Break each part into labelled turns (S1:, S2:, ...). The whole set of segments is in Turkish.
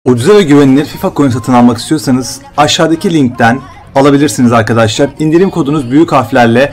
S1: Ucuza ve güvenilir FIFA coin satın almak istiyorsanız aşağıdaki linkten alabilirsiniz arkadaşlar. İndirim kodunuz büyük harflerle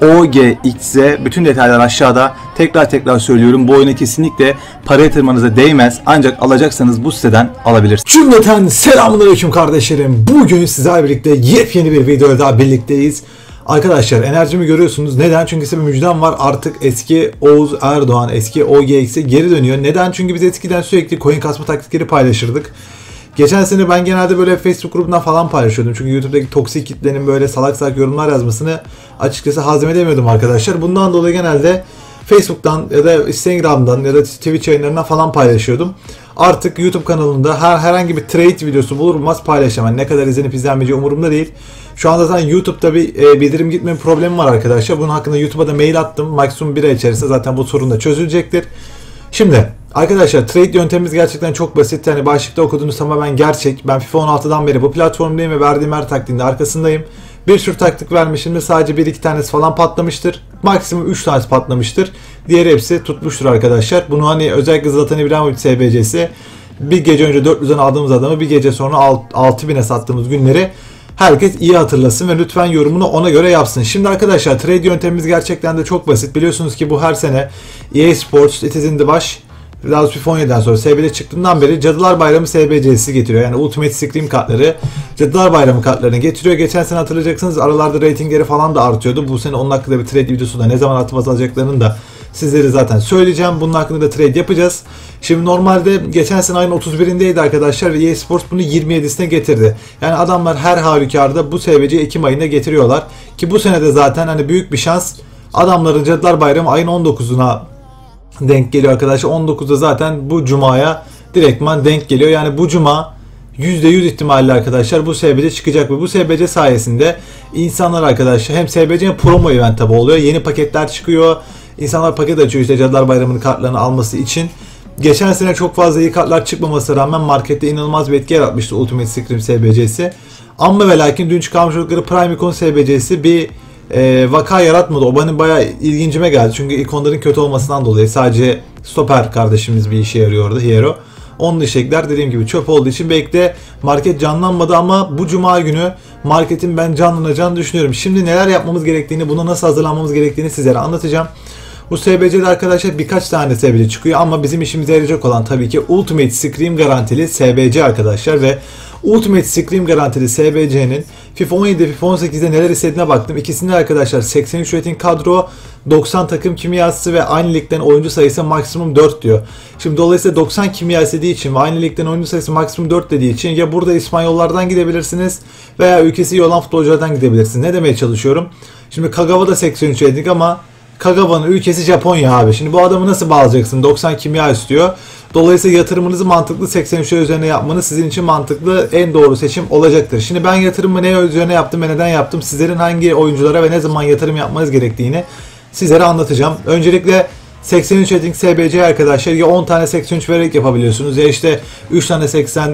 S1: OGXZ. Bütün detaylar aşağıda. Tekrar söylüyorum, bu oyuna kesinlikle para yatırmanıza değmez. Ancak alacaksanız bu siteden alabilirsiniz.
S2: Cümleten selamünaleyküm kardeşlerim. Bugün sizlerle birlikte yepyeni bir videoda daha birlikteyiz. Arkadaşlar enerjimi görüyorsunuz. Neden? Çünkü size bir müjdem var. Artık eski Oğuz Erdoğan, eski OGX'e geri dönüyor. Neden? Çünkü biz eskiden sürekli coin kasma taktikleri paylaşırdık. Geçen sene ben genelde böyle Facebook grubundan falan paylaşıyordum. Çünkü YouTube'daki toksik kitlenin böyle salak yorumlar yazmasını açıkçası hazmedemiyordum arkadaşlar. Bundan dolayı genelde Facebook'tan ya da Instagram'dan ya da Twitch yayınlarından falan paylaşıyordum. Artık YouTube kanalında herhangi bir trade videosu bulur bulmaz paylaşamam. Ne kadar izlenip izlenmeyeceği umurumda değil. Şu anda zaten YouTube'da bir bildirim gitme problemi var arkadaşlar. Bunun hakkında YouTube'a da mail attım. Maksimum bir ay içerisinde zaten bu sorun da çözülecektir. Şimdi arkadaşlar trade yöntemimiz gerçekten çok basit. Yani başlıkta okuduğunuz tamamen gerçek. Ben FIFA 16'dan beri bu platformdayım ve verdiğim her taktiğin de arkasındayım. Bir sürü taktik vermişimdir. Sadece 1-2 tanesi falan patlamıştır. Maksimum 3 tanesi patlamıştır. Diğeri hepsi tutmuştur arkadaşlar. Bunu hani özellikle Zlatan İbrahimovic SBC'si bir gece önce 400'den aldığımız adamı bir gece sonra 6000'e sattığımız günleri herkes iyi hatırlasın ve lütfen yorumunu ona göre yapsın. Şimdi arkadaşlar trade yöntemimiz gerçekten de çok basit. Biliyorsunuz ki bu her sene EA Sports, It is in the Baş, daha doğrusu FIFA 17'den sonra SBC çıktığından beri Cadılar Bayramı SBC'si getiriyor. Yani Ultimate Scream kartları, Cadılar Bayramı kartlarını getiriyor. Geçen sene hatırlayacaksınız aralarda ratingleri falan da artıyordu. Bu sene onun hakkında bir trade videosu da ne zaman atıp atılacaklarını da sizlere zaten söyleyeceğim. Bunun hakkında da trade yapacağız. Şimdi normalde geçen sene ayın 31'indeydi arkadaşlar ve EA Sports bunu 27'sine getirdi. Yani adamlar her halükarda bu SBC'yi Ekim ayında getiriyorlar. Ki bu sene de zaten hani büyük bir şans adamların Cadılar Bayramı ayın 19'una denk geliyor arkadaşlar. 19'da zaten bu cumaya direktman denk geliyor. Yani bu cuma %100 ihtimalle arkadaşlar bu SBC çıkacak ve bu SBC sayesinde insanlar arkadaşlar hem SBC'nin promo event tabi oluyor. Yeni paketler çıkıyor. İnsanlar paket açıyor işte Cadılar Bayramı'nın kartlarını alması için. Geçen sene çok fazla iyi kartlar çıkmamasına rağmen markette inanılmaz bir etki yaratmıştı Ultimate Scream SBC'si. Ama ve lakin dün çıkarmış oldukları Prime Icon SBC'si bir vaka yaratmadı. O benim bayağı ilgincime geldi. Çünkü ikonların kötü olmasından dolayı sadece stoper kardeşimiz bir işe yarıyordu Hero. Onun dışındakiler dediğim gibi çöp olduğu için belki de market canlanmadı ama bu cuma günü marketin ben canlanacağını düşünüyorum. Şimdi neler yapmamız gerektiğini, buna nasıl hazırlanmamız gerektiğini sizlere anlatacağım. Bu SBC'de arkadaşlar birkaç tane SBC çıkıyor ama bizim işimize yarayacak olan tabii ki Ultimate Scream garantili SBC arkadaşlar ve Ultimate Scream garantili SBC'nin FIFA 17'de FIFA 18'de neler istediğine baktım. İkisinde arkadaşlar 83 rating kadro, 90 takım kimyası ve aynı ligden oyuncu sayısı maksimum 4 diyor. Şimdi dolayısıyla 90 kimya istediği için ve aynı ligden oyuncu sayısı maksimum 4 dediği için ya burada İspanyollardan gidebilirsiniz veya ülkesi iyi olan futbolculardan gidebilirsiniz. Ne demeye çalışıyorum? Şimdi Kagawa'da 83 rating ama Kagawa'nın ülkesi Japonya abi. Şimdi bu adamı nasıl bağlayacaksın? 90 kimya istiyor. Dolayısıyla yatırımınızı mantıklı 83 üzerine yapmanız sizin için mantıklı en doğru seçim olacaktır. Şimdi ben yatırımımı ne üzerine yaptım ve neden yaptım? Sizlerin hangi oyunculara ve ne zaman yatırım yapmanız gerektiğini sizlere anlatacağım. Öncelikle 83 rating SBC arkadaşlar ya 10 tane 83 vererek yapabiliyorsunuz ya işte 3 tane 80,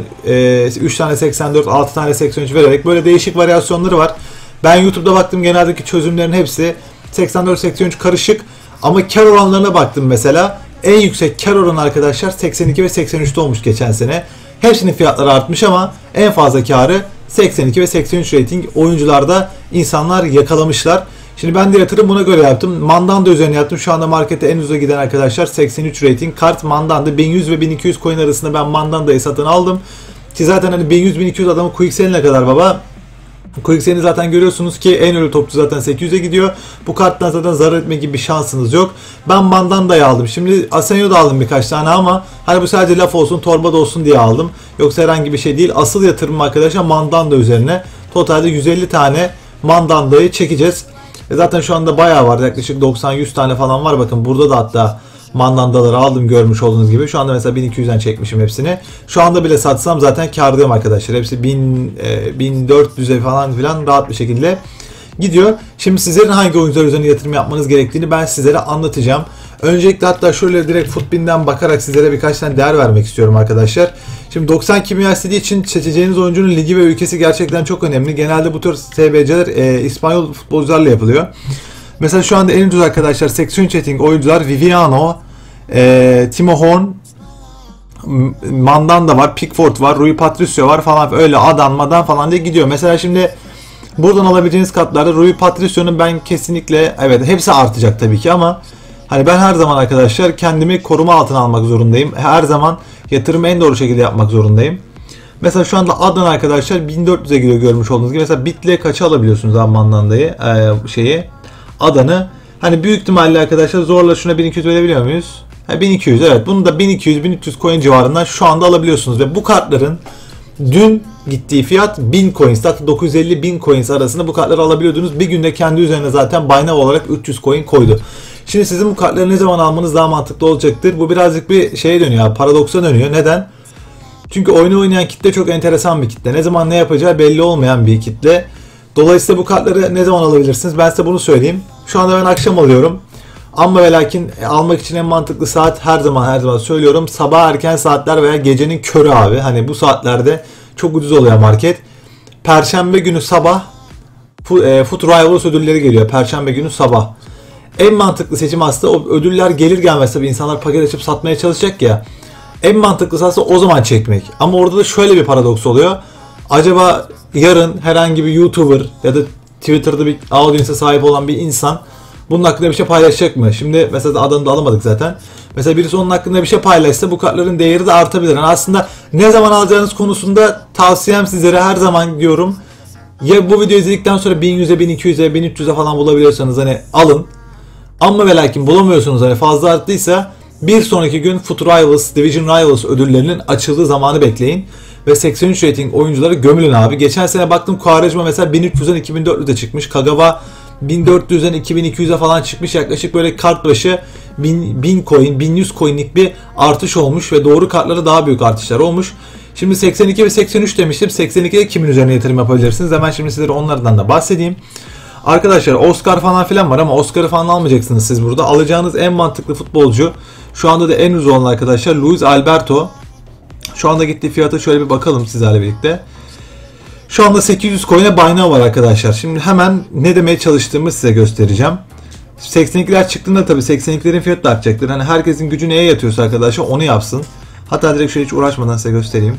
S2: 3 tane 84, 6 tane 83 vererek böyle değişik varyasyonları var. Ben YouTube'da baktım geneldeki çözümlerin hepsi 84-83 karışık ama kar oranlarına baktım mesela. En yüksek kar oranı arkadaşlar 82 ve 83'te olmuş geçen sene. Hepsinin fiyatları artmış ama en fazla karı 82 ve 83 rating oyuncularda insanlar yakalamışlar. Şimdi ben de yatırım buna göre yaptım. Mandanda üzerine yaptım. Şu anda markette en uza giden arkadaşlar 83 rating kart Mandanda. 1100 ve 1200 coin arasında ben Mandanda'yı satın aldım. Ki zaten hani 1100-1200 adamın Quicksel'ine kadar baba. Quicksel'i zaten görüyorsunuz ki en ölü topçu zaten 800'e gidiyor. Bu karttan zaten zarar etme gibi bir şansınız yok. Ben Mandanda'yı aldım. Şimdi Asenio da aldım birkaç tane ama hani bu sadece laf olsun, torba da olsun diye aldım. Yoksa herhangi bir şey değil. Asıl yatırım arkadaşlar Mandanda üzerine. Totalde 150 tane Mandanda'yı çekeceğiz. Zaten şu anda bayağı var. Yaklaşık 90-100 tane falan var. Bakın burada da hatta Mandandaları aldım görmüş olduğunuz gibi. Şu anda mesela 1200'den çekmişim hepsini. Şu anda bile satsam zaten kârdayım arkadaşlar. Hepsi 1400'e falan filan rahat bir şekilde gidiyor. Şimdi sizlerin hangi oyuncular üzerine yatırım yapmanız gerektiğini ben sizlere anlatacağım. Öncelikle hatta şöyle direkt Futbin'den bakarak sizlere birkaç tane değer vermek istiyorum arkadaşlar. Şimdi 90 kimya istediği için seçeceğiniz oyuncunun ligi ve ülkesi gerçekten çok önemli. Genelde bu tür SBC'ler İspanyol futbolcularla yapılıyor. Mesela şu anda en ucuz arkadaşlar 83 rating oyuncular Viviano, Timo Horn, Mandanda var, Pickford var, Rui Patricio var falan, öyle adanmadan falan diye gidiyor. Mesela şimdi buradan alabileceğiniz kartlarda Rui Patricio'nun ben kesinlikle, evet hepsi artacak tabii ki ama hani ben her zaman arkadaşlar kendimi koruma altına almak zorundayım. Her zaman yatırımı en doğru şekilde yapmak zorundayım. Mesela şu anda Adnan arkadaşlar 1400'e giriyor görmüş olduğunuz gibi. Mesela Bit'le kaça alabiliyorsunuz Mandanda'yı, Adan'ı. Hani büyük ihtimalle arkadaşlar zorla şuna 1200 verebiliyor muyuz? 1200, evet. Bunu da 1200-1300 coin civarından şu anda alabiliyorsunuz. Ve bu kartların dün gittiği fiyat 1000 coins. Hatta 950-1000 coins arasında bu kartları alabiliyordunuz. Bir günde kendi üzerine zaten Binance olarak 300 coin koydu. Şimdi sizin bu kartları ne zaman almanız daha mantıklı olacaktır. Bu birazcık bir şeye dönüyor, paradoksa dönüyor. Neden? Çünkü oyunu oynayan kitle çok enteresan bir kitle. Ne zaman ne yapacağı belli olmayan bir kitle. Dolayısıyla bu kartları ne zaman alabilirsiniz? Ben size bunu söyleyeyim. Şu anda ben akşam alıyorum. Ama ve lakin almak için en mantıklı saat her zaman söylüyorum. Sabah erken saatler veya gecenin körü abi. Hani bu saatlerde çok ucuz oluyor market. Perşembe günü sabah Foot Rivals ödülleri geliyor. Perşembe günü sabah. En mantıklı seçim aslında o ödüller gelir gelmez tabii insanlar paket açıp satmaya çalışacak ya. En mantıklısı aslında o zaman çekmek. Ama orada da şöyle bir paradoks oluyor. Acaba yarın herhangi bir YouTuber ya da Twitter'da bir audience'e sahip olan bir insan bunun hakkında bir şey paylaşacak mı? Şimdi mesela adını da alamadık zaten. Mesela birisi onun hakkında bir şey paylaşsa bu kartların değeri de artabilir. Yani aslında ne zaman alacağınız konusunda tavsiyem sizlere her zaman diyorum. Ya bu videoyu izledikten sonra 1100'e, 1200'e, 1300'e falan bulabiliyorsanız hani alın. Ama ve lakin bulamıyorsunuz hani fazla arttıysa bir sonraki gün Foot Rivals, Division Rivals ödüllerinin açıldığı zamanı bekleyin. Ve 83 rating oyuncuları gömülün abi. Geçen sene baktım Quaresma mesela 1300'den 2400'e çıkmış. Kagawa 1400'den 2200'e falan çıkmış. Yaklaşık böyle kart başı 1000 coin, 1100 coin'lik bir artış olmuş ve doğru kartlara daha büyük artışlar olmuş. Şimdi 82 ve 83 demiştim. 82'de kimin üzerine yatırım yapabilirsiniz? Hemen şimdi sizlere onlardan da bahsedeyim. Arkadaşlar Oscar falan filan var ama Oscar'ı falan almayacaksınız siz burada. Alacağınız en mantıklı futbolcu şu anda da en ucuz olan arkadaşlar Luis Alberto. Şu anda gittiği fiyata şöyle bir bakalım sizlerle birlikte. Şu anda 800 coin'e Binance var arkadaşlar. Şimdi hemen ne demeye çalıştığımı size göstereceğim. 82'ler çıktığında tabii 82'lerin fiyatı da artacaktır. Hani herkesin gücü neye yatıyorsa arkadaşlar onu yapsın. Hatta direkt şöyle hiç uğraşmadan size göstereyim.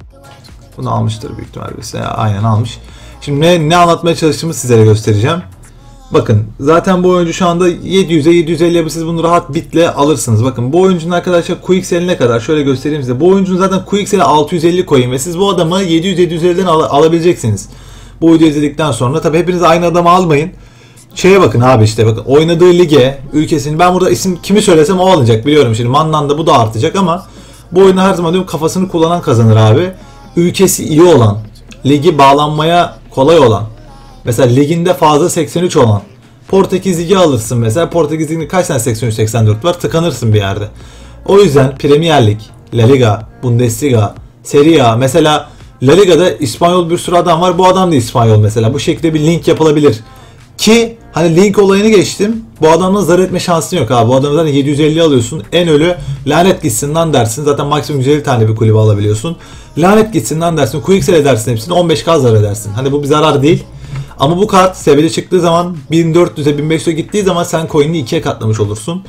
S2: Bunu almıştır büyük ihtimalle. Aynen almış. Şimdi ne anlatmaya çalıştığımı sizlere göstereceğim. Bakın zaten bu oyuncu şu anda 700'e 750'ye siz bunu rahat bitle alırsınız. Bakın bu oyuncunun arkadaşlar QXL'ine kadar şöyle göstereyim size. Bu oyuncunun zaten QXL'e 650 koyun ve siz bu adamı 700-750'den alabileceksiniz. Bu videoyu izledikten sonra tabi hepiniz aynı adamı almayın. Şeye bakın abi işte bakın oynadığı lige, ülkesini ben burada isim kimi söylesem o alacak biliyorum şimdi Mandanda bu da artacak ama bu oyunu her zaman diyorum kafasını kullanan kazanır abi. Ülkesi iyi olan, ligi bağlanmaya kolay olan. Mesela liginde fazla 83 olan. Portekiz Ligi alırsın mesela. Portekiz Ligi'nde kaç tane 83-84 var? Tıkanırsın bir yerde. O yüzden Premier Lig, La Liga, Bundesliga, Serie A. Mesela La Liga'da İspanyol bir sürü adam var. Bu adam da İspanyol mesela. Bu şekilde bir link yapılabilir. Ki hani link olayını geçtim. Bu adamla zarar etme şansın yok abi. Bu adamı zaten 750 alıyorsun. En ölü lanet gitsin lan dersin. Zaten maksimum 150 tane bir kulübe alabiliyorsun. Lanet gitsin lan dersin. QXL edersin hepsini. 15k zarar edersin. Hani bu bir zarar değil. Ama bu kart seviyede çıktığı zaman 1400'e 1500'e gittiği zaman sen coin'ini 2'ye katlamış olursun.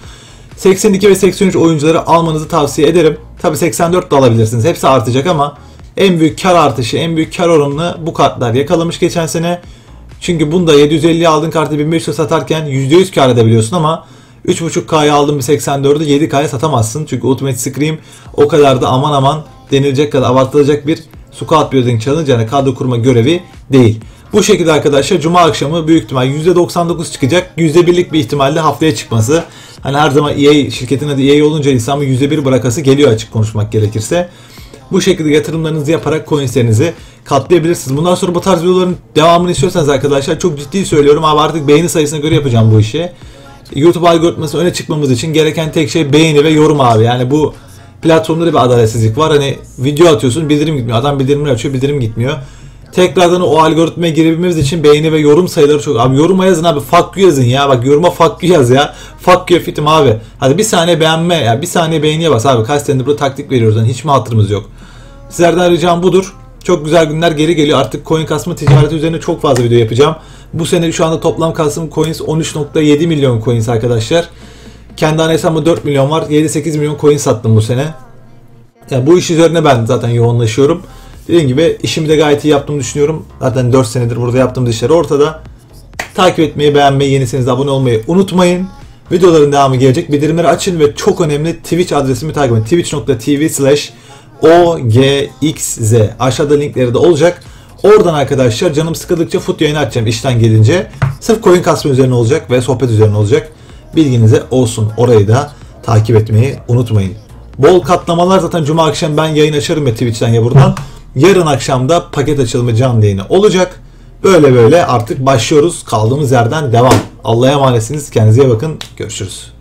S2: 82 ve 83 oyuncuları almanızı tavsiye ederim. Tabi 84 de alabilirsiniz. Hepsi artacak ama en büyük kar artışı, en büyük kar oranını bu kartlar yakalamış geçen sene. Çünkü bunda 750'ye aldığın kartı 1500'e satarken %100 kar edebiliyorsun ama 3.5K'ya aldığın bir 84'ü 7K'ya satamazsın. Çünkü Ultimate Scream o kadar da aman aman denilecek kadar abartılacak bir squad building challenge yani kadro kurma görevi değil. Bu şekilde arkadaşlar Cuma akşamı büyük ihtimal %99 çıkacak. %1'lik bir ihtimalle haftaya çıkması. Hani her zaman EA şirketin adı EA olunca insanın %1 bırakası geliyor açık konuşmak gerekirse. Bu şekilde yatırımlarınızı yaparak coinslerinizi katlayabilirsiniz. Bundan sonra bu tarz videoların devamını istiyorsanız arkadaşlar çok ciddi söylüyorum abi artık beğeni sayısına göre yapacağım bu işi. YouTube algoritması öne çıkmamız için gereken tek şey beğeni ve yorum abi. Yani bu platformda bir adaletsizlik var. Hani video atıyorsun bildirim gitmiyor. Adam bildirimleri açıyor bildirim gitmiyor. Tekrardan o algoritmaya girebilmemiz için beğeni ve yorum sayıları çok. Abi yoruma yazın abi. Fuck you yazın ya. Bak yoruma fuck you yaz ya. Fuck you fitim abi. Hadi bir saniye beğenme ya. Bir saniye beğeniye bas abi. Kaç senedir burada taktik veriyoruz. Yani hiç mi hatırımız yok. Sizlerden ricam budur. Çok güzel günler geri geliyor. Artık coin kasma ticareti üzerine çok fazla video yapacağım. Bu sene şu anda toplam kasım coins 13.7 milyon coins arkadaşlar. Kendi ana hesabımda 4 milyon var. 7-8 milyon coin sattım bu sene. Yani bu iş üzerine ben zaten yoğunlaşıyorum. Dediğim gibi işimi de gayet iyi yaptığımı düşünüyorum. Zaten 4 senedir burada yaptığımız işler ortada. Takip etmeyi, beğenmeyi, yenisiniz abone olmayı unutmayın. Videoların devamı gelecek. Bildirimleri açın ve çok önemli Twitch adresimi takip edin. twitch.tv/ogxz. Aşağıda linkleri de olacak. Oradan arkadaşlar canım sıkıldıkça fut yayını açacağım işten gelince. Sırf coin kasma üzerine olacak ve sohbet üzerine olacak. Bilginize olsun. Orayı da takip etmeyi unutmayın. Bol katlamalar zaten cuma akşam ben yayın açarım ya Twitch'ten ya buradan. Yarın akşam da paket açılımı canlı yayını olacak. Böyle artık başlıyoruz. Kaldığımız yerden devam. Allah'a emanetsiniz. Kendinize iyi bakın. Görüşürüz.